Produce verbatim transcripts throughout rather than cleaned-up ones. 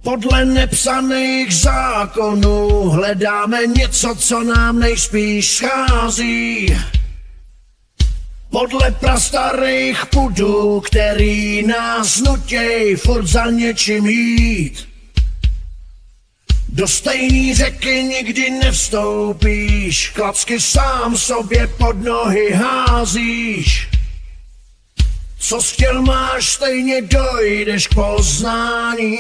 Podle nepsaných zákonů hledáme něco, co nám nejspíš schází. Podle prastarých pudů, který nás nutěj furt za něčím jít. Do stejný řeky nikdy nevstoupíš, klacky sám sobě pod nohy házíš. Co chtěl máš, stejně dojdeš k poznání,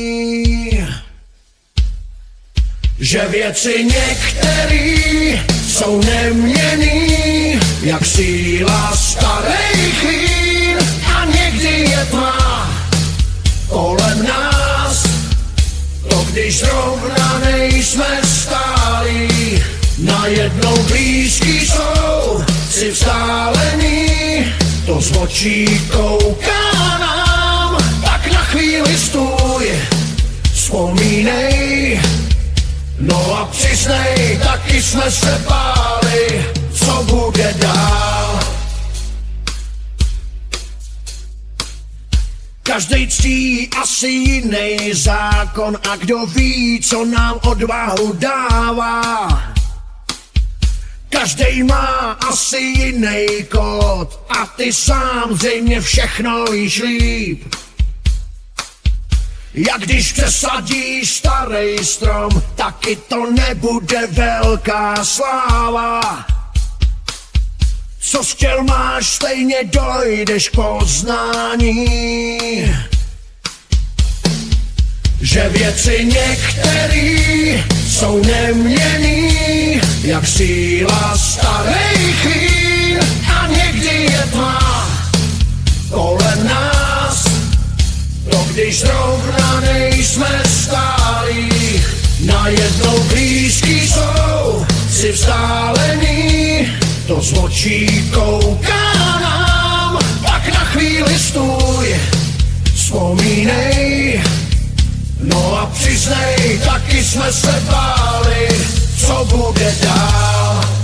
že věci některý jsou neměnný, jak síla starejch vín, a někdy je tma kolem nás. To když zrovna nejsme stálí, najednou blízký jsou si vzdálený. To z očí kouká nám, tak na chvíli stůj, vzpomínej, no a přiznej, taky jsme se báli, co bude dál. Každej ctí asi jiný zákon a kdo ví, co nám odvahu dává. Každej má asi jiný kód a ty sám zřejmě všechno víš líp. Jak když přesadíš starý strom, taky to nebude velká sláva. Co chtěl máš, stejně dojdeš k poznání, že věci některý jsou neměnný, jak síla starejch vín, a někdy je tma kolem nás. To když zrovna nejsme stálí, najednou blízký jsou si vzdálený. To z očí kouká nám, tak na chvíli stůj, vzpomínej, no a přiznej, taky jsme se báli, co bude dál.